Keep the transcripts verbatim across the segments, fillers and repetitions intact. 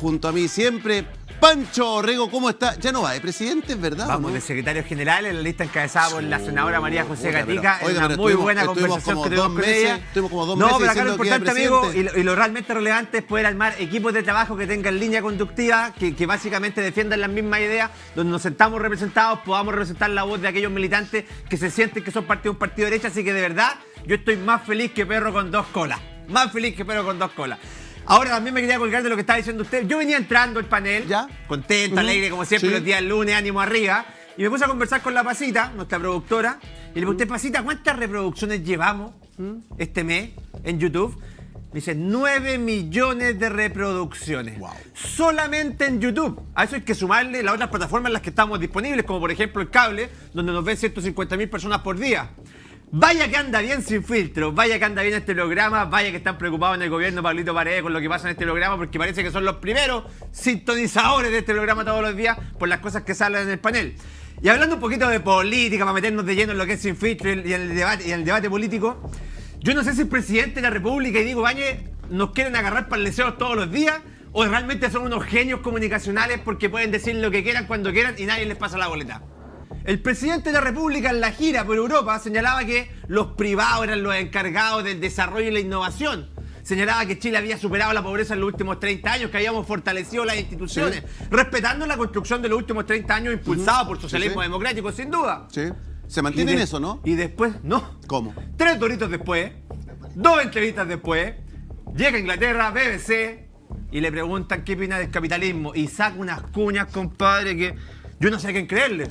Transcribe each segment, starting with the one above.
junto a mí siempre, Pancho Orrego, ¿cómo está? Ya no va de presidente, ¿verdad? Vamos, ¿no? de secretario general en la lista encabezada por la senadora María José Puta, Gatica. pero, Es oiga, una pero muy estuvimos- buena estuvimos conversación como que tuvimos dos con meses, ella. estuvimos como dos no, meses pero acá lo diciendo que era importante, amigo, y presidente. lo, y lo realmente relevante es poder armar equipos de trabajo que tengan línea conductiva, que, que básicamente defiendan las mismas ideas, donde nos sentamos representados, podamos representar la voz de aquellos militantes que se sienten que son parte de un partido de derecha. Así que de verdad, yo estoy más feliz que perro con dos colas. Más feliz que perro con dos colas. Ahora también me quería colgar de lo que estaba diciendo usted. Yo venía entrando al panel, ¿ya? contento, Uh-huh. alegre, como siempre, Sí. los días lunes, ánimo arriba. Y me puse a conversar con la Pasita, nuestra productora. Y le pregunté, Pasita, ¿cuántas reproducciones llevamos este mes en YouTube? Me dice, nueve millones de reproducciones. Wow. Solamente en YouTube. A eso hay que sumarle las otras plataformas en las que estamos disponibles, como por ejemplo el cable, donde nos ven ciento cincuenta mil personas por día. Vaya que anda bien Sin Filtro, vaya que anda bien este programa, vaya que están preocupados en el gobierno Pablito Paredes con lo que pasa en este programa, porque parece que son los primeros sintonizadores de este programa todos los días por las cosas que salen en el panel. Y hablando un poquito de política, para meternos de lleno en lo que es Sin Filtro y el, y el debate, y el debate político, yo no sé si el presidente de la República y Diego Ibáñez nos quieren agarrar para el deseo todos los días, o realmente son unos genios comunicacionales porque pueden decir lo que quieran cuando quieran y nadie les pasa la boleta. El presidente de la República en la gira por Europa señalaba que los privados eran los encargados del desarrollo y la innovación. Señalaba que Chile había superado la pobreza en los últimos treinta años, que habíamos fortalecido las instituciones, sí. respetando la construcción de los últimos treinta años impulsada uh-huh. por socialismo sí, sí. democrático, sin duda. Sí. Se mantiene en eso, ¿no? Y después, no. ¿Cómo? Tres doritos después, dos entrevistas después, llega a Inglaterra, B B C, y le preguntan qué opina del capitalismo. Y saca unas cuñas, compadre, que yo no sé a quién creerle.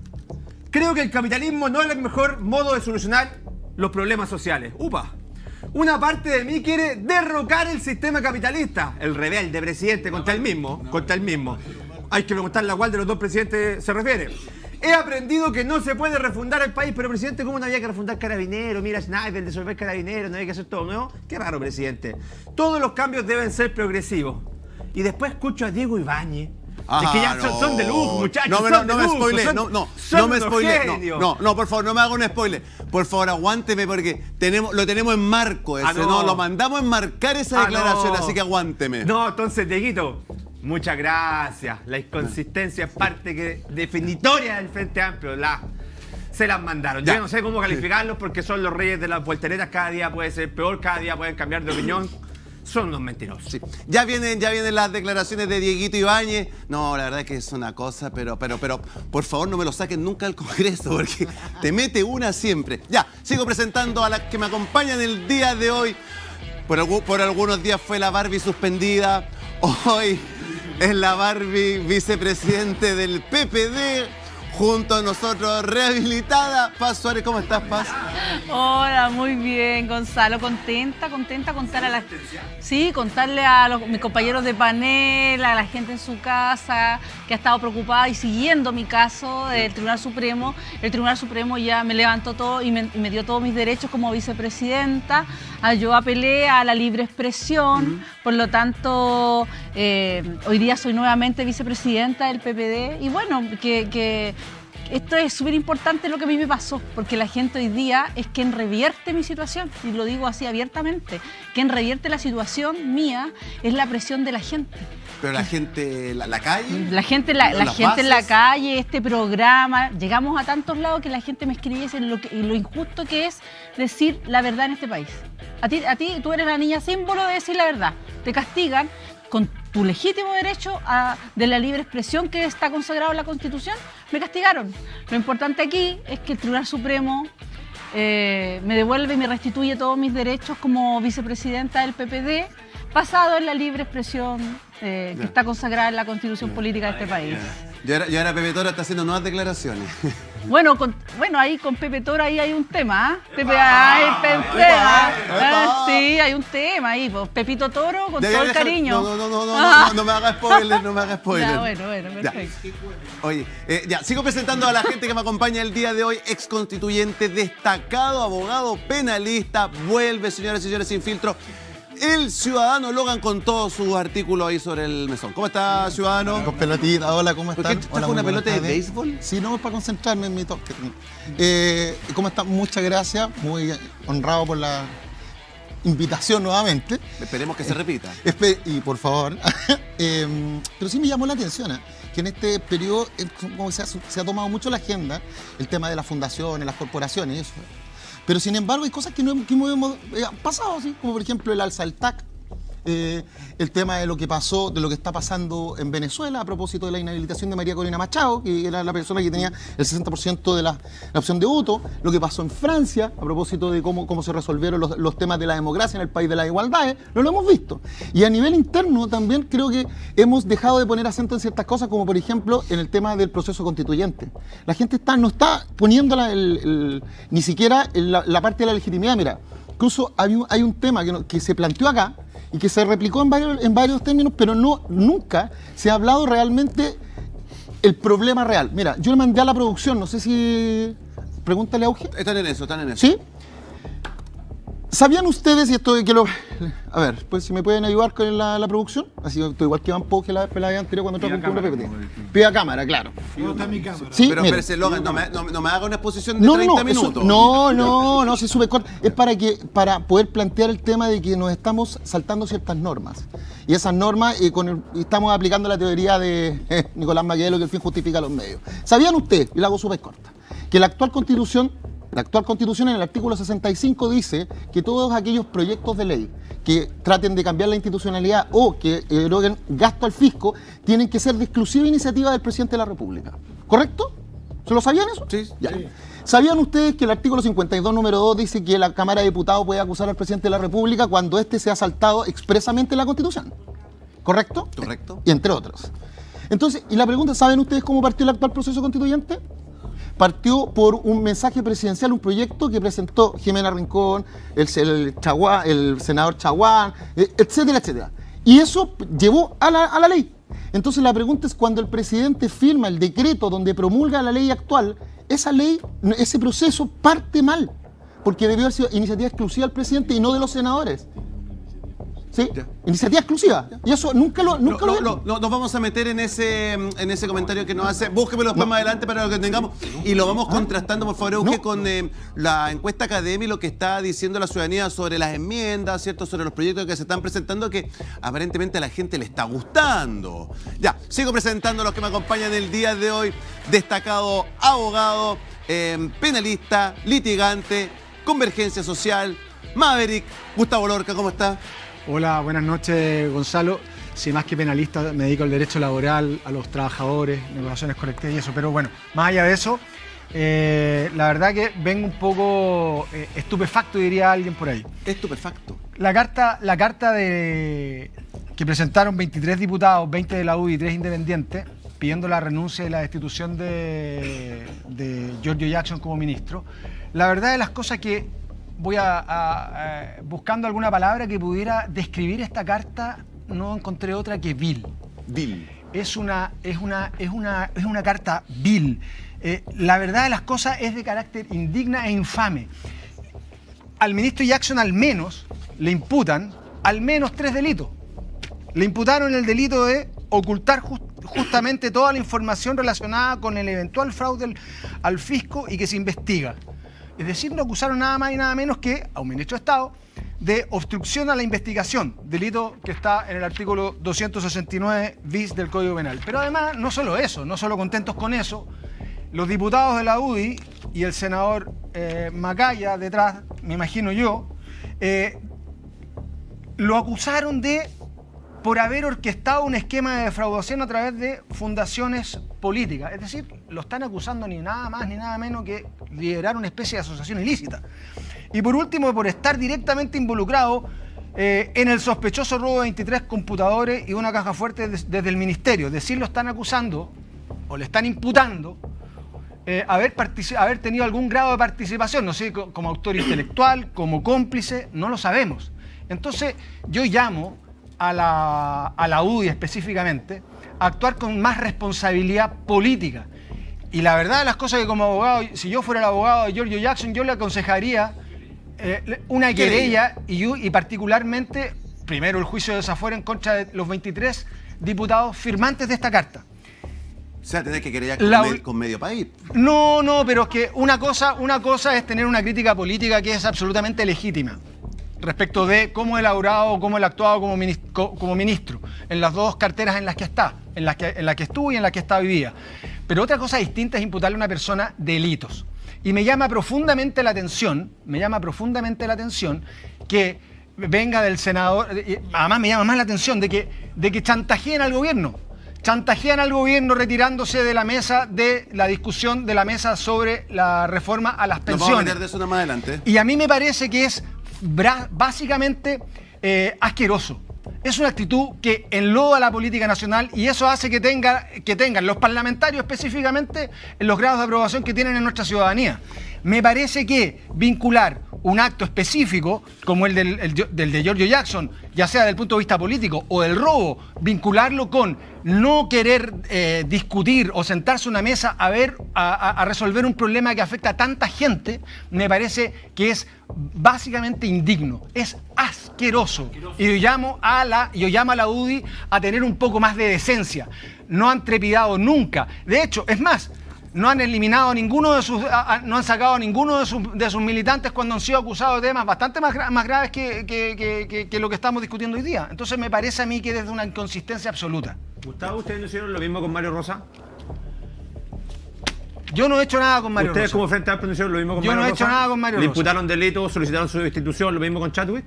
Creo que el capitalismo no es el mejor modo de solucionar los problemas sociales. ¡Upa! Una parte de mí quiere derrocar el sistema capitalista. El rebelde presidente contra el mismo. Contra el mismo. Hay que preguntarle a cuál de los dos presidentes se refiere. He aprendido que no se puede refundar el país, pero presidente, ¿cómo no había que refundar Carabineros? Mira, Sniper, disolver Carabineros, no había que hacer todo nuevo. Qué raro, presidente. Todos los cambios deben ser progresivos. Y después escucho a Diego Ibáñez. Ajá, es que ya no. son, son de lujo, muchachos. No, son no, de no me lujo, spoile, son, no, no, son no me unos spoile. genios. No, no, no, por favor, no me haga un spoiler. Por favor, aguánteme porque tenemos, lo tenemos en marco ese, Ah, no. no. Lo mandamos a enmarcar esa Ah, declaración, no. así que aguánteme. No, entonces, Dieguito, muchas gracias. La inconsistencia es parte que, definitoria del Frente Amplio. La, se las mandaron. Ya. Yo no sé cómo calificarlos porque son los reyes de las volteretas. Cada día puede ser peor, cada día pueden cambiar de opinión. Son unos mentirosos. Sí. Ya vienen, ya vienen las declaraciones de Dieguito Ibáñez. No, la verdad es que es una cosa, pero, pero, pero, por favor no me lo saquen nunca al Congreso, porque te mete una siempre. Ya, sigo presentando a las que me acompañan el día de hoy. Por, por algunos días fue la Barbie suspendida. Hoy es la Barbie vicepresidente del P P D. Junto a nosotros, rehabilitada, Paz Suárez. ¿Cómo estás, Paz? Hola, muy bien, Gonzalo. Contenta, contenta contar a la... Sí, contarle a los, mis compañeros de panel, a la gente en su casa, que ha estado preocupada y siguiendo mi caso del Tribunal Supremo. El Tribunal Supremo ya me levantó todo y me, y me dio todos mis derechos como vicepresidenta. Yo apelé a la libre expresión, uh-huh. por lo tanto, eh, hoy día soy nuevamente vicepresidenta del P P D. Y bueno, que... que esto es súper importante lo que a mí me pasó, porque la gente hoy día es quien revierte mi situación, y lo digo así abiertamente. Quien revierte la situación mía es la presión de la gente. Pero la gente, la, la calle. La gente, la, la gente bases. en la calle, este programa, llegamos a tantos lados que la gente me escribe en lo, que, lo injusto que es decir la verdad en este país. A ti, a ti, tú eres la niña símbolo de decir la verdad. Te castigan con tu legítimo derecho a, de la libre expresión que está consagrado en la Constitución. Me castigaron. Lo importante aquí es que el Tribunal Supremo eh, me devuelve y me restituye todos mis derechos como vicepresidenta del P P D, basado en la libre expresión eh, que está consagrada en la Constitución política de este país. Y ahora, y ahora Pepe Toro está haciendo nuevas declaraciones. Bueno, con, bueno, ahí con Pepe Toro ahí hay un tema, ¿eh? Pepe, hay un tema. ¿Eh? Sí, hay un tema ahí, pues, Pepito Toro con todo el dejar, cariño. No, no, no, no, ah. no, no, no me haga spoiler, no me haga spoiler. Ya, bueno, bueno, perfecto. Ya. Oye, eh, ya, sigo presentando a la gente que me acompaña el día de hoy, ex constituyente, destacado abogado penalista, vuelve, señoras y señores, Sin Filtro. El ciudadano Logan con todos sus artículos ahí sobre el mesón. ¿Cómo está, ciudadano? Con pelotita, hola, ¿cómo están? ¿Por qué estás con una pelota de béisbol? Sí, no, es para concentrarme en mi toque. Eh, ¿Cómo están? Muchas gracias, muy honrado por la, invitación nuevamente. Esperemos que se repita. Espe- y por favor. eh, pero sí me llamó la atención ¿eh? que en este periodo eh, como se, ha, se ha tomado mucho la agenda el tema de las fundaciones, las corporaciones y eso. Pero sin embargo hay cosas que no que no hemos eh, pasado, ¿sí? Como por ejemplo el alza del T A C. Eh, el tema de lo que pasó, de lo que está pasando en Venezuela a propósito de la inhabilitación de María Corina Machado, que era la persona que tenía el sesenta por ciento de la, la opción de voto, lo que pasó en Francia a propósito de cómo, cómo se resolvieron los, los temas de la democracia en el país de las igualdades, no lo hemos visto. Y a nivel interno también creo que hemos dejado de poner acento en ciertas cosas, como por ejemplo en el tema del proceso constituyente. La gente está, no está poniendo la, el, el, ni siquiera la, la parte de la legitimidad. Mira, incluso hay un, hay un tema que, no, que se planteó acá, y que se replicó en varios, en varios términos, pero no, nunca se ha hablado realmente el problema real. Mira, yo le mandé a la producción, no sé si... Pregúntale a Auge. Están en eso, están en eso. ¿Sí? ¿Sabían ustedes, y esto que lo... A ver, pues si me pueden ayudar con la, la producción, así estoy igual que Van Poge la, la vez anterior cuando trajo un P P T. Pida cámara, claro. Está mi cámara. Sí, pero mira. espérese, Logan, no me, no, no me haga una exposición de No, treinta no, no, eso- minutos. no, no, no, se sube corto. Es para que para poder plantear el tema de que nos estamos saltando ciertas normas. Y esas normas, eh, con el- y estamos aplicando la teoría de eh, Nicolás Maquiavelo, que el fin justifica los medios. ¿Sabían ustedes, y la hago súper corta, que la actual constitución, la actual constitución en el artículo sesenta y cinco dice que todos aquellos proyectos de ley que traten de cambiar la institucionalidad o que eroguen gasto al fisco tienen que ser de exclusiva iniciativa del presidente de la República? ¿Correcto? ¿Se lo sabían eso? Sí. Ya. ¿Sabían ustedes que el artículo cincuenta y dos, número dos, dice que la Cámara de Diputados puede acusar al presidente de la República cuando éste se ha saltado expresamente la Constitución? ¿Correcto? Correcto. Y entre otros. Entonces, y la pregunta, ¿saben ustedes cómo partió el actual proceso constituyente? Partió por un mensaje presidencial, un proyecto que presentó Jimena Rincón, el, el, Chaguán, el senador Chaguán, eh, etcétera, etcétera. Y eso llevó a la, a la ley. Entonces la pregunta es, cuando el presidente firma el decreto donde promulga la ley actual, esa ley, ese proceso parte mal, porque debió haber sido iniciativa exclusiva del presidente y no de los senadores. ¿Sí? Ya. Iniciativa exclusiva. Y eso nunca lo, nunca No, lo no, no, no, nos vamos a meter en ese, en ese comentario que nos hace. Búsquemelo después más adelante para lo que tengamos. Y lo vamos contrastando, por favor, Euge, No. con eh, la encuesta académica y lo que está diciendo la ciudadanía sobre las enmiendas, ¿cierto? Sobre los proyectos que se están presentando, que aparentemente a la gente le está gustando. Ya, sigo presentando a los que me acompañan el día de hoy. Destacado abogado, eh, penalista, litigante, convergencia social, Maverick, Gustavo Lorca, ¿cómo está? Hola, buenas noches, Gonzalo. Sí, más que penalista, me dedico al derecho laboral, a los trabajadores, negociaciones colectivas y eso. Pero bueno, más allá de eso, eh, la verdad que vengo un poco eh, estupefacto, diría alguien por ahí. Estupefacto. La carta, la carta de, que presentaron veintitrés diputados, veinte de la U D I y tres independientes, pidiendo la renuncia y la destitución de, de Giorgio Jackson como ministro. La verdad de las cosas que voy a, a, a buscando alguna palabra que pudiera describir esta carta, no encontré otra que vil. Vil. Es una, es una, es una, es una carta vil. Eh, la verdad de las cosas es de carácter indigna e infame. Al ministro Jackson al menos le imputan al menos tres delitos. Le imputaron el delito de ocultar just, justamente toda la información relacionada con el eventual fraude al, al fisco y que se investiga. Es decir, no acusaron nada más y nada menos que a un ministro de Estado de obstrucción a la investigación, delito que está en el artículo doscientos sesenta y nueve bis del Código Penal. Pero además, no solo eso, no solo contentos con eso, los diputados de la U D I y el senador eh, Macaya detrás, me imagino yo, eh, lo acusaron de por haber orquestado un esquema de defraudación a través de fundaciones políticas. Es decir, lo están acusando ni nada más ni nada menos que liderar una especie de asociación ilícita. Y por último, por estar directamente involucrado eh, en el sospechoso robo de veintitrés computadores y una caja fuerte des, desde el ministerio. Es decir, lo están acusando o le están imputando eh, haber, haber tenido algún grado de participación, no sé, como autor intelectual, como cómplice, no lo sabemos. Entonces, yo llamo a la, a la U D I específicamente a actuar con más responsabilidad política. Y la verdad de las cosas, que como abogado, si yo fuera el abogado de Giorgio Jackson, yo le aconsejaría eh, una querella y, y particularmente, primero, el juicio de desafuero en contra de los veintitrés diputados firmantes de esta carta. O sea, tenés que querer con, La- me- con medio país. No, no, pero es que una cosa, una cosa es tener una crítica política que es absolutamente legítima. respecto de cómo él ha obrado o cómo él ha actuado como ministro, como ministro en las dos carteras en las que está, en las que, en la que estuvo y en la que está hoy día. Pero otra cosa distinta es imputarle a una persona delitos. Y me llama profundamente la atención, me llama profundamente la atención que venga del senador, además me llama más la atención de que, de que chantajeen al gobierno. Chantajean al gobierno retirándose de la mesa de la discusión de la mesa sobre la reforma a las pensiones. Nos vamos a meter de eso más adelante. Y a mí me parece que es básicamente eh, asqueroso. Es una actitud que enloda la política nacional y eso hace que, tenga, que tengan los parlamentarios específicamente en los grados de aprobación que tienen en nuestra ciudadanía. Me parece que vincular un acto específico como el del, el, del de Giorgio Jackson, ya sea desde el punto de vista político o del robo, vincularlo con no querer eh, discutir o sentarse a una mesa a ver, a, a resolver un problema que afecta a tanta gente, me parece que es básicamente indigno, es asqueroso. asqueroso. Y yo llamo a la, yo llamo a la U D I a tener un poco más de decencia. No han trepidado nunca. De hecho, es más, no han eliminado ninguno de sus, a, no han sacado a ninguno de sus, de sus militantes cuando han sido acusados de temas bastante más, más graves que, que, que, que, que lo que estamos discutiendo hoy día. Entonces me parece a mí que es de una inconsistencia absoluta. Gustavo, ¿ustedes no hicieron lo mismo con Mario Rosa? Yo no he hecho nada con Mario ¿Ustedes Rosa. como Frente Amplio no hicieron lo mismo con Yo Mario no he Rosa? hecho nada con Mario ¿Le Rosa. imputaron delitos, solicitaron su destitución, lo mismo con Chadwick?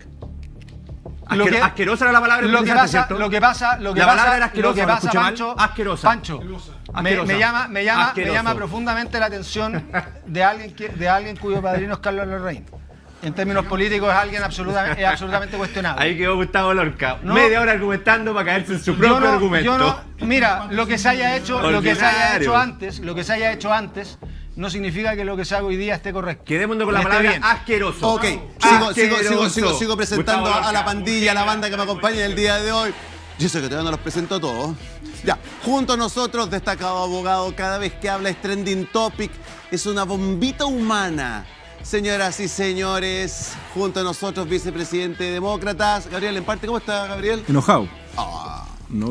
Lo que, asquerosa era la palabra lo que utilizaste, pasa, ¿cierto? lo que pasa, lo que la pasa, palabra era asquerosa, lo que ¿me pasa, escuché mal? Pancho, Asquerosa. Pancho, me, Asquerosa. me llama, me llama, Asqueroso. me llama profundamente la atención de alguien que, de alguien cuyo padrino es Carlos Larraín. En términos políticos es alguien absolutamente, es absolutamente cuestionable. Ahí quedó Gustavo Lorca, No. media hora argumentando para caerse en su propio Yo no- argumento. yo no- mira, lo que se haya hecho, lo que se haya Ordinario. hecho antes, lo que se haya hecho antes, no significa que lo que se haga hoy día esté correcto. Quedémonos con la Esté palabra bien. asqueroso. Ok, sigo, sigo, sigo, Asqueroso. sigo, sigo presentando Gustavo a la Lorca. pandilla, a la banda que me acompaña el día de hoy. Yo sé que todavía no los presento a todos. Ya, junto a nosotros, destacado abogado, cada vez que habla es trending topic, es una bombita humana. Señoras y señores, junto a nosotros, vicepresidente de Demócratas, Gabriel Emparte. ¿Cómo está, Gabriel? Enojado. Ah, No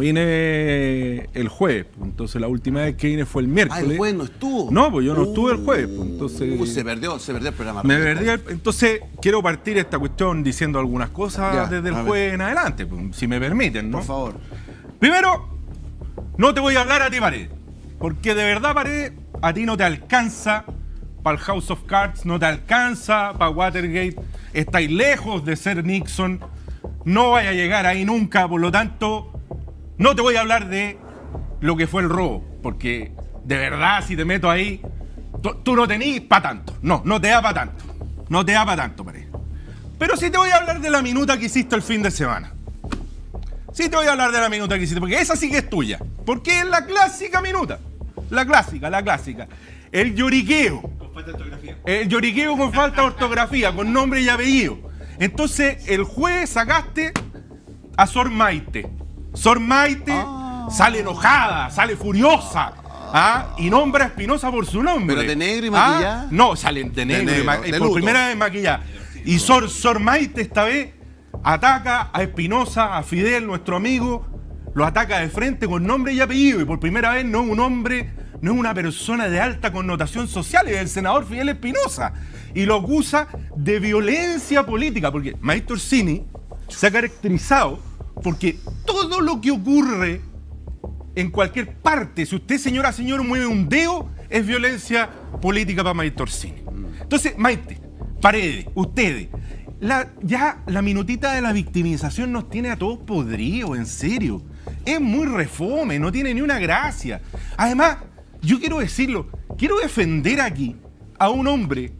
vine el jueves, entonces la última vez que vine fue el ah, miércoles. el juez no estuvo. No, pues yo no estuve el jueves, pues, entonces- Uh, se perdió, se perdió el programa. Me perdí el- entonces quiero partir esta cuestión diciendo algunas cosas Ya, desde el a ver. jueves en adelante, pues, si me permiten, ¿no? Por favor. Primero, no te voy a hablar a ti, Pared, porque de verdad, Pared, a ti no te alcanza para el House of Cards, no te alcanza para Watergate, estáis lejos de ser Nixon, no vaya a llegar ahí nunca, por lo tanto, no te voy a hablar de lo que fue el robo, porque de verdad, si te meto ahí, tú, tú no tenís para tanto, no, no te da para tanto, no te da para tanto, Pared. Pero sí te voy a hablar de la minuta que hiciste el fin de semana. Sí te voy a hablar de la minuta que hiciste, porque esa sí que es tuya. Porque es la clásica minuta. La clásica, la clásica. El lloriqueo. Con falta de ortografía. El lloriqueo con falta de ortografía, con nombre y apellido. Entonces, el jueves sacaste a Sor Maite. Sor Maite sale enojada, sale furiosa. ¿Ah? Y nombra a Espinosa por su nombre. ¿Pero de negro y ¿Ah? maquillada? No, salen de negro, negro, y ma- de por luto. primera vez maquillada. Y Sor, Sor Maite esta vez ataca a Espinosa, a Fidel, nuestro amigo, lo ataca de frente con nombre y apellido. Y por primera vez no es un hombre, no es una persona de alta connotación social, es el senador Fidel Espinosa. Y lo acusa de violencia política, porque Maite Orsini se ha caracterizado porque todo lo que ocurre en cualquier parte, si usted, señora, señor, mueve un dedo, es violencia política para Maite Orsini. Entonces, Maite, Paredes, ustedes, la, ya la minutita de la victimización nos tiene a todos podridos, en serio. Es muy refome, no tiene ni una gracia. Además, yo quiero decirlo, quiero defender aquí a un hombre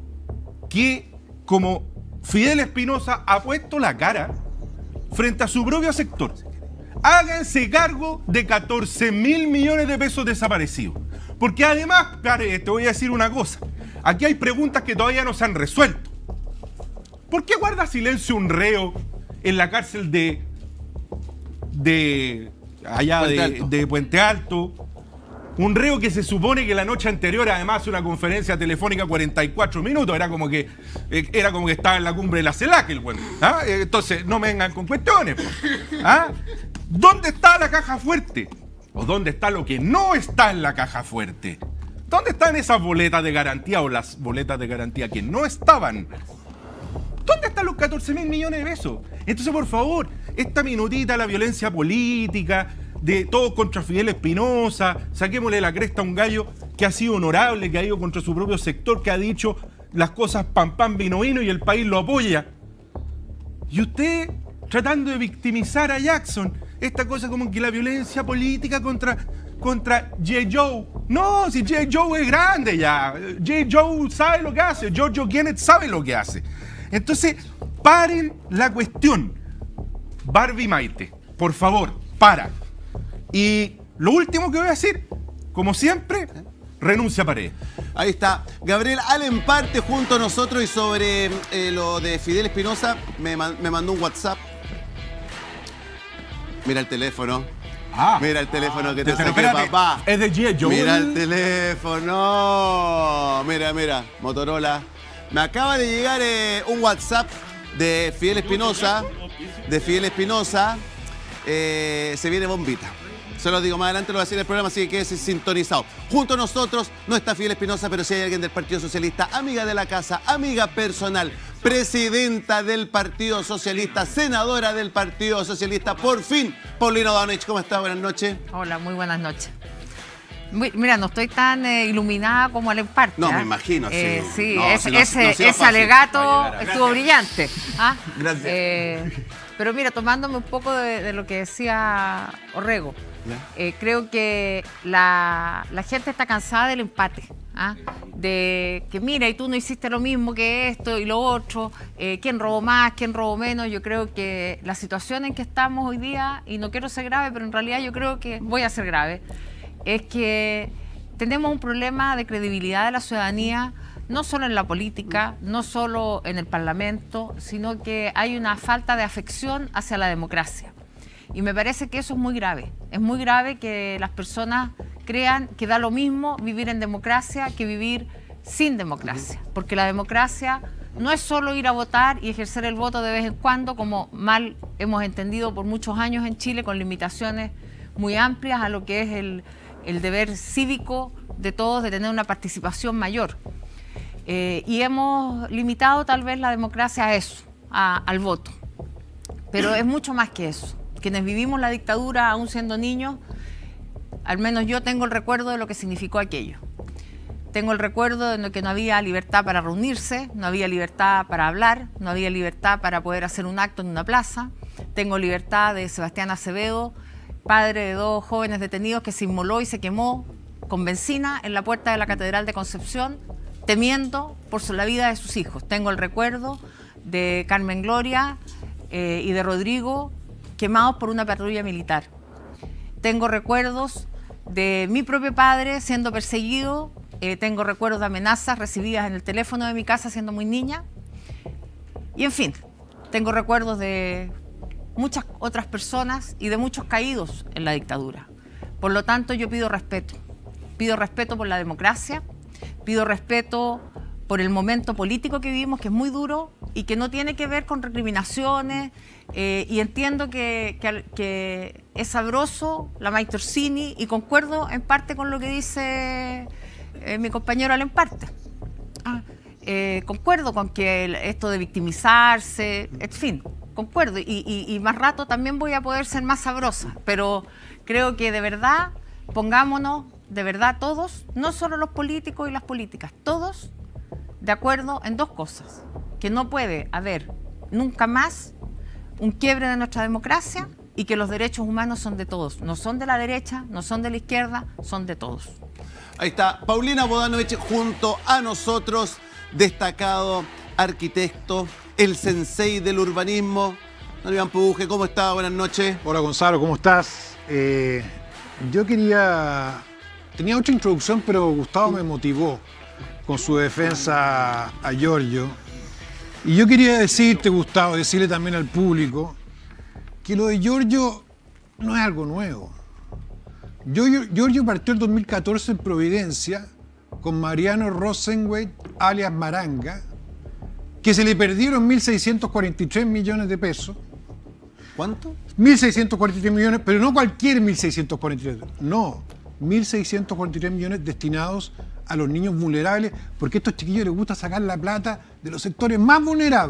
que, como Fidel Espinosa, ha puesto la cara frente a su propio sector. Háganse cargo de catorce mil millones de pesos desaparecidos. Porque además, Paredes, te voy a decir una cosa. Aquí hay preguntas que todavía no se han resuelto. ¿Por qué guarda silencio un reo en la cárcel de... de... allá Puente de, Alto. de Puente Alto? Un reo que se supone que la noche anterior además hace una conferencia telefónica cuarenta y cuatro minutos, era como que eh, era como que estaba en la cumbre de la CELAC el güey. ¿Ah? Eh, Entonces, no me vengan con cuestiones. Po. ¿Ah? ¿Dónde está la caja fuerte? ¿O dónde está lo que no está en la caja fuerte? ¿Dónde están esas boletas de garantía o las boletas de garantía que no estaban? ¿Dónde están los catorce mil millones de pesos? Entonces, por favor, esta minutita, la violencia política, de todos contra Fidel Espinosa, saquémosle la cresta a un gallo que ha sido honorable, que ha ido contra su propio sector, que ha dicho las cosas pam pam vino vino y el país lo apoya. Y usted tratando de victimizar a Jackson, esta cosa como que la violencia política contra, contra J. Joe. No, si J. Joe es grande ya. J. Joe sabe lo que hace, Giorgio Kenneth sabe lo que hace. Entonces, paren la cuestión. Barbie Maite, por favor, para. Y lo último que voy a decir, como siempre, renuncia a Paredes. Ahí está. Gabriel Alemparte junto a nosotros y sobre eh, lo de Fidel Espinosa me, man, me mandó un WhatsApp. Mira el teléfono. Ah. Mira el teléfono que te Pero saqué, espérate, papá. es de G. Joe. Mira el teléfono. Mira, mira, Motorola. Me acaba de llegar eh, un WhatsApp de Fidel Espinosa. De Fidel Espinosa. Eh, se viene bombita. Se lo digo más adelante, lo voy a decir en el programa, así que quédese sintonizado. Junto a nosotros no está Fidel Espinosa, pero sí hay alguien del Partido Socialista, amiga de la casa, amiga personal, presidenta del Partido Socialista, senadora del Partido Socialista. Por fin, Paulina Bodanovich, ¿cómo está? Buenas noches. Hola, muy buenas noches. Muy- Mira, no estoy tan eh, iluminada como Alemparte. No, ¿ah? me imagino, sí. Eh, sí, No, ese, sí, no- ese, no ha sido ese fácil. alegato estuvo brillante. ¿ah? Gracias. Eh, pero mira, tomándome un poco de, de lo que decía Orrego, eh, creo que la, la gente está cansada del empate. ¿ah? De que mira, y tú no hiciste lo mismo que esto y lo otro, eh, quién robó más, quién robó menos. Yo creo que la situación en que estamos hoy día, y no quiero ser grave, pero en realidad yo creo que voy a ser grave, es que tenemos un problema de credibilidad de la ciudadanía, no solo en la política, no solo en el Parlamento, sino que hay una falta de afección hacia la democracia. Y me parece que eso es muy grave. Es muy grave que las personas crean que da lo mismo vivir en democracia que vivir sin democracia. Porque la democracia no es solo ir a votar y ejercer el voto de vez en cuando, como mal hemos entendido por muchos años en Chile, con limitaciones muy amplias a lo que es el, el deber cívico de todos de tener una participación mayor. Eh, y hemos limitado tal vez la democracia a eso, a, al voto. Pero es mucho más que eso. Quienes vivimos la dictadura aún siendo niños, al menos yo tengo el recuerdo de lo que significó aquello. Tengo el recuerdo de lo que no había libertad para reunirse, no había libertad para hablar, no había libertad para poder hacer un acto en una plaza. Tengo libertad de Sebastián Acevedo, padre de dos jóvenes detenidos que se inmoló y se quemó con benzina en la puerta de la Catedral de Concepción, temiendo por la vida de sus hijos. Tengo el recuerdo de Carmen Gloria eh, y de Rodrigo quemados por una patrulla militar. Tengo recuerdos de mi propio padre siendo perseguido, eh, tengo recuerdos de amenazas recibidas en el teléfono de mi casa siendo muy niña. Y en fin, tengo recuerdos de muchas otras personas y de muchos caídos en la dictadura. Por lo tanto, yo pido respeto. Pido respeto por la democracia, pido respeto por el momento político que vivimos, que es muy duro y que no tiene que ver con recriminaciones. Eh, y entiendo que, que, que es sabroso la Maite Orsini y concuerdo en parte con lo que dice eh, mi compañero Alemparte. Ah, eh, concuerdo con que el- esto de victimizarse, en fin, concuerdo. Y, y, y más rato también voy a poder ser más sabrosa, pero creo que de verdad, pongámonos, de verdad todos, no solo los políticos y las políticas, todos de acuerdo en dos cosas: que no puede haber nunca más un quiebre de nuestra democracia y que los derechos humanos son de todos, no son de la derecha, no son de la izquierda, son de todos. Ahí está Paulina Bodanovich junto a nosotros, destacado arquitecto, el sensei del urbanismo. Don Iván Puje, ¿cómo está? Buenas noches. Hola Gonzalo, ¿cómo estás? Eh, yo quería... Tenía otra introducción, pero Gustavo me motivó con su defensa a Giorgio. Y yo quería decirte, Gustavo, decirle también al público, que lo de Giorgio no es algo nuevo. Giorgio, Giorgio partió el dos mil catorce en Providencia con Mariano Rosenweit, alias Maranga, que se le perdieron mil seiscientos cuarenta y tres millones de pesos. ¿Cuánto? mil seiscientos cuarenta y tres millones, pero no cualquier mil seiscientos cuarenta y tres, no, mil seiscientos cuarenta y tres millones destinados a los niños vulnerables, porque a estos chiquillos les gusta sacar la plata de los sectores más vulnerables,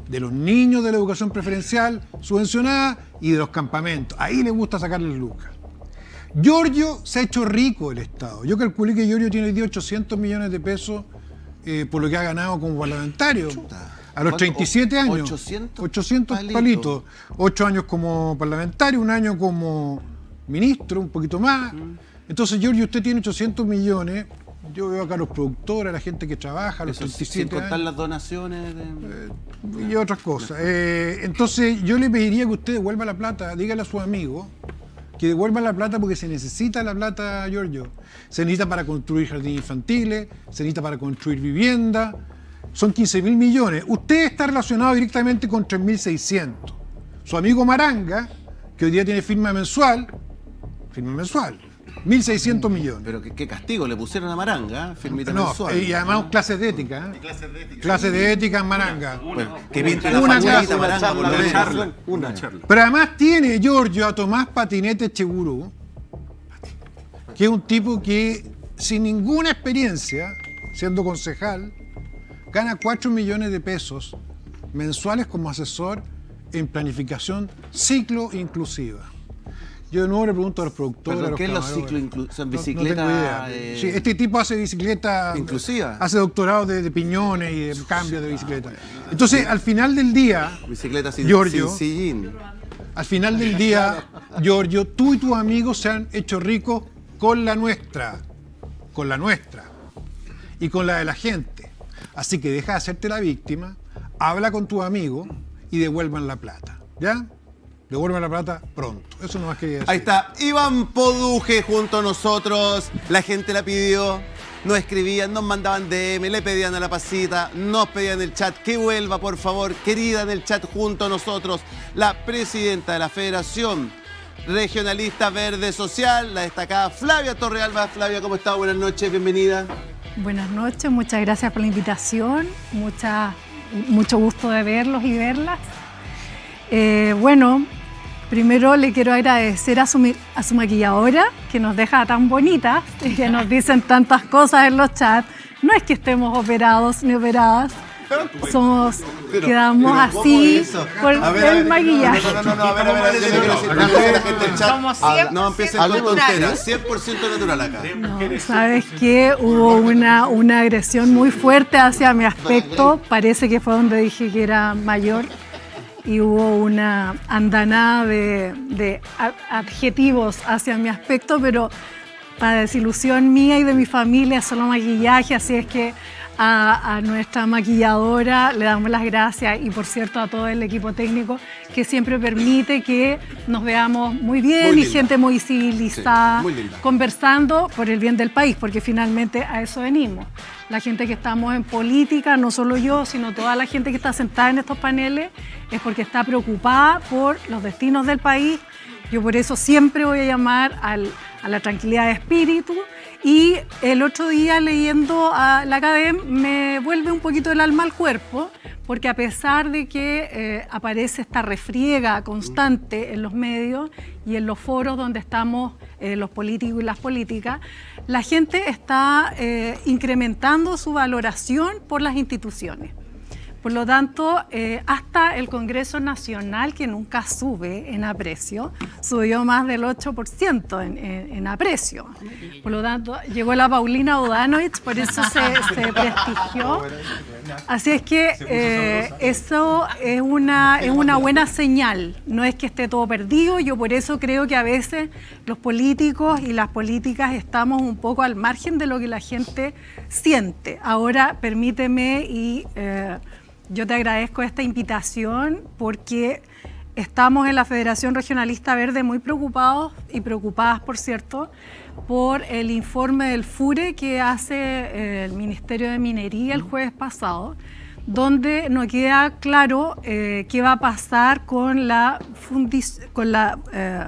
de los niños de la educación preferencial subvencionada y de los campamentos. Ahí le gusta sacarle lucas. Giorgio se ha hecho rico el Estado. Yo calculé que Giorgio tiene hoy día ochocientos millones de pesos eh, por lo que ha ganado como parlamentario. Chuta. A los treinta y siete años. ochocientos, ochocientos palitos. palitos. ocho años como parlamentario, un año como ministro, un poquito más. Mm. Entonces, Giorgio, usted tiene ochocientos millones. Yo veo acá a los productores, a la gente que trabaja, a los treinta y siete sin contar años. las donaciones. De... Eh, y otras cosas. Eh, entonces, yo le pediría que usted devuelva la plata. Dígale a su amigo que devuelvan la plata porque se necesita la plata, Giorgio. Se necesita para construir jardines infantiles, se necesita para construir vivienda. Son quince mil millones. Usted está relacionado directamente con tres mil seiscientos. Su amigo Maranga, que hoy día tiene firma mensual, firma mensual, mil seiscientos millones. Pero qué, qué castigo le pusieron a Maranga, ¿eh? Firmita no, mensual. Y además clases de ética. ¿eh? Clases de ética. Clases de ética en Maranga. Una, una, que pinte una, una clase, Maranga, una, una, charla, una charla. Pero además tiene Giorgio a Tomás Patinete Echegurú, que es un tipo que sin ninguna experiencia, siendo concejal, gana cuatro millones de pesos mensuales como asesor en planificación ciclo inclusiva. Yo de nuevo le pregunto a los productores. ¿Pero a los qué es los ciclos inclusivos? ¿Son bicicletas? No, no tengo idea. Eh... Sí, este tipo hace bicicleta. ¿Inclusiva? Hace doctorado de, de piñones y de cambios de bicicleta. Entonces, al final del día. Bicicleta sin, Giorgio, sin sillín. Al final del día, Giorgio, tú y tus amigos se han hecho ricos con la nuestra. Con la nuestra. Y con la de la gente. Así que deja de hacerte la víctima, habla con tus amigos y devuelvan la plata. ¿Ya? Devuelvan la plata pronto. Eso no más quería decir. Ahí está. Iván Poduje junto a nosotros. La gente la pidió. Nos escribían, nos mandaban D M, le pedían a la pasita, nos pedían en el chat que vuelva, por favor, querida, en el chat junto a nosotros, la presidenta de la Federación Regionalista Verde Social, la destacada Flavia Torrealba. Flavia, ¿cómo está? Buenas noches, bienvenida. Buenas noches, muchas gracias por la invitación, mucha, mucho gusto de verlos y verlas. Eh, bueno, primero le quiero agradecer a su, a su maquilladora, que nos deja tan bonitas y que nos dicen tantas cosas en los chats. No es que estemos operados ni operadas, somos, pero, quedamos pero así por ver, el ver, maquillaje. No, no, no, no, a ver, a ver, a ver, a ver, la gente del chat. No empiecen con tonteras, cien por ciento natural acá. No, ¿sabes qué? Hubo una, una agresión muy fuerte hacia mi aspecto, parece que fue donde dije que era mayor, y hubo una andanada de, de adjetivos hacia mi aspecto, pero para desilusión mía y de mi familia, solo maquillaje, así es que A, a nuestra maquilladora le damos las gracias y por cierto a todo el equipo técnico que siempre permite que nos veamos muy bien muy y gente muy civilizada, sí, muy conversando por el bien del país, porque finalmente a eso venimos. La gente que estamos en política, no solo yo, sino toda la gente que está sentada en estos paneles, es porque está preocupada por los destinos del país. Yo por eso siempre voy a llamar al, a la tranquilidad de espíritu. Y el otro día leyendo a la Academia me vuelve un poquito el alma al cuerpo, porque a pesar de que eh, aparece esta refriega constante en los medios y en los foros donde estamos eh, los políticos y las políticas, la gente está eh, incrementando su valoración por las instituciones. Por lo tanto, eh, hasta el Congreso Nacional, que nunca sube en aprecio, subió más del ocho por ciento en, en, en aprecio. Por lo tanto, llegó la Paulina Bodanovich, por eso se, se prestigió. Así es que eh, eso es una, es una buena señal. No es que esté todo perdido. Yo por eso creo que a veces los políticos y las políticas estamos un poco al margen de lo que la gente siente. Ahora, permíteme y... Eh, yo te agradezco esta invitación porque estamos en la Federación Regionalista Verde muy preocupados y preocupadas, por cierto, por el informe del FURE que hace el Ministerio de Minería el jueves pasado, donde no queda claro eh, qué va a pasar con la, con la eh,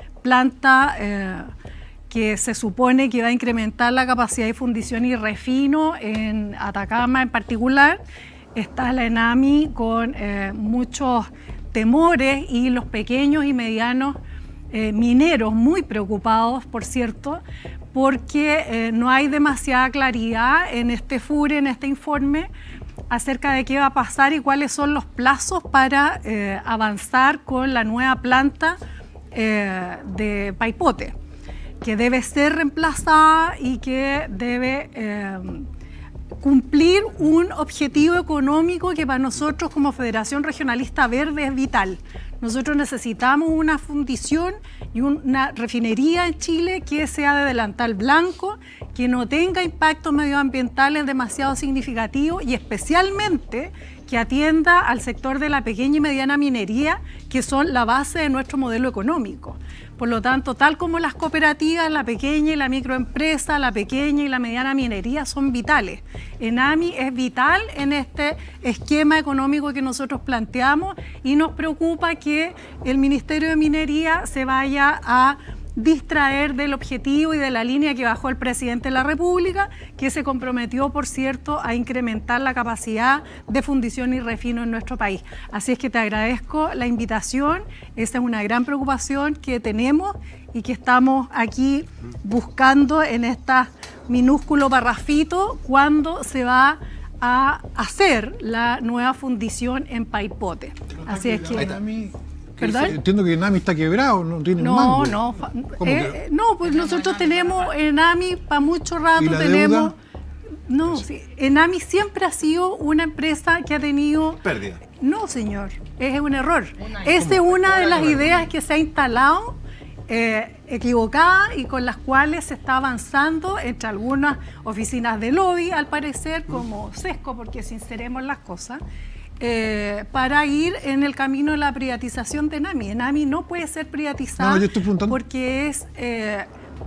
planta eh, que se supone que va a incrementar la capacidad de fundición y refino en Atacama en particular. Está la ENAMI con eh, muchos temores y los pequeños y medianos eh, mineros muy preocupados, por cierto, porque eh, no hay demasiada claridad en este FURE, en este informe, acerca de qué va a pasar y cuáles son los plazos para eh, avanzar con la nueva planta eh, de Paipote, que debe ser reemplazada y que debe eh, cumplir un objetivo económico que para nosotros como Federación Regionalista Verde es vital. Nosotros necesitamos una fundición y una refinería en Chile que sea de delantal blanco, que no tenga impactos medioambientales demasiado significativos y especialmente que atienda al sector de la pequeña y mediana minería, que son la base de nuestro modelo económico. Por lo tanto, tal como las cooperativas, la pequeña y la microempresa, la pequeña y la mediana minería son vitales. ENAMI es vital en este esquema económico que nosotros planteamos y nos preocupa que el Ministerio de Minería se vaya a distraer del objetivo y de la línea que bajó el presidente de la República, que se comprometió, por cierto, a incrementar la capacidad de fundición y refino en nuestro país. Así es que te agradezco la invitación, esa es una gran preocupación que tenemos y que estamos aquí buscando en este minúsculo parrafito cuándo se va a hacer la nueva fundición en Paipote. Así es que... ¿Perdón? Entiendo que ENAMI está quebrado, no tiene no, mango. No, eh, no, pues nosotros tenemos ENAMI para mucho rato, ¿Y la tenemos... deuda? No, sí, ENAMI siempre ha sido una empresa que ha tenido... Pérdida. No, señor, es un error. Esa es una de las ideas que se ha instalado eh, equivocada y con las cuales se está avanzando entre algunas oficinas de lobby, al parecer, como SESCO, porque sinceremos las cosas, Eh, para ir en el camino de la privatización de ENAMI. ENAMI no puede ser privatizada no, yo estoy preguntando... porque es eh,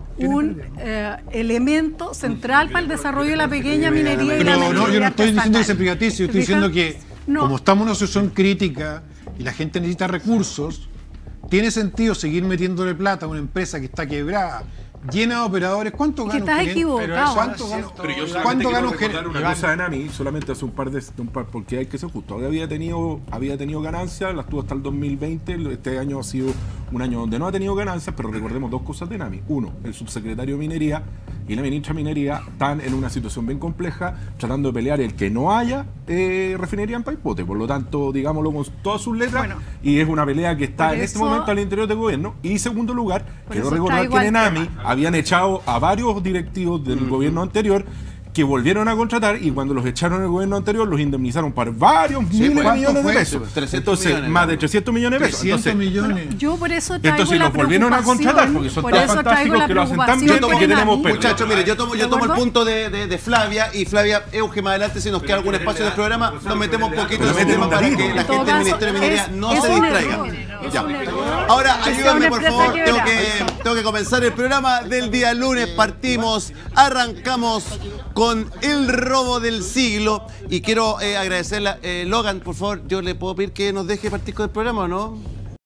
un eh, elemento central para el desarrollo de la pequeña minería y la Pero minería no, yo no estoy diciendo que se artesanal. privatice, yo estoy ¿Te fijas? diciendo que No. como estamos en una situación crítica y la gente necesita recursos, tiene sentido seguir metiéndole plata a una empresa que está quebrada, llena de operadores. ¿Cuánto Que gana un estás gerente? equivocado. ¿Cuánto gana, Pero yo solamente ¿cuánto quiero gana un recordar gerente? una cosa de ENAMI, solamente hace un par de un par, porque hay que ser justo. Había tenido, había tenido ganancias, las tuvo hasta el dos mil veinte, este año ha sido un año donde no ha tenido ganancias, pero recordemos dos cosas de ENAMI. Uno, el subsecretario de Minería y la ministra de Minería están en una situación bien compleja, tratando de pelear el que no haya eh, refinería en Paipote. Por lo tanto, digámoslo con todas sus letras, Bueno, y es una pelea que está por en este eso- momento al interior del gobierno. Y segundo lugar, Por quiero eso recordar traigo que en al ENAMI tema. habían echado a varios directivos del gobierno anterior que volvieron a contratar y cuando los echaron en el gobierno anterior los indemnizaron por varios miles de ¿cuánto millones de fue pesos. eso? trescientos Entonces, millones, más ¿no? de trescientos millones de pesos. trescientos Entonces, millones. Yo por eso traigo entonces la los volvieron a preocupación, contratar porque son por tan eso traigo fantásticos la que lo hacen tan preocupación bien Yo tomo, que de tenemos ENAMI. pérdida. muchachos, mire, yo tomo, yo ¿De tomo el acuerdo? punto de, de, de Flavia y Flavia, Euge, más adelante, si nos queda algún espacio del programa, nos metemos un poquito en Pero ese tema meten para un que la ratito. En todo gente del caso, Ministerio de Minería es- no es se un distraiga. error, Ya. es un error Ahora, que sea ayúdame, una por empresa favor, tengo quebrada. que, tengo que comenzar el programa del día lunes. Partimos, arrancamos con el robo del siglo y quiero eh, agradecerle, eh, Logan, por favor, yo le puedo pedir que nos deje partir con el programa, ¿o no?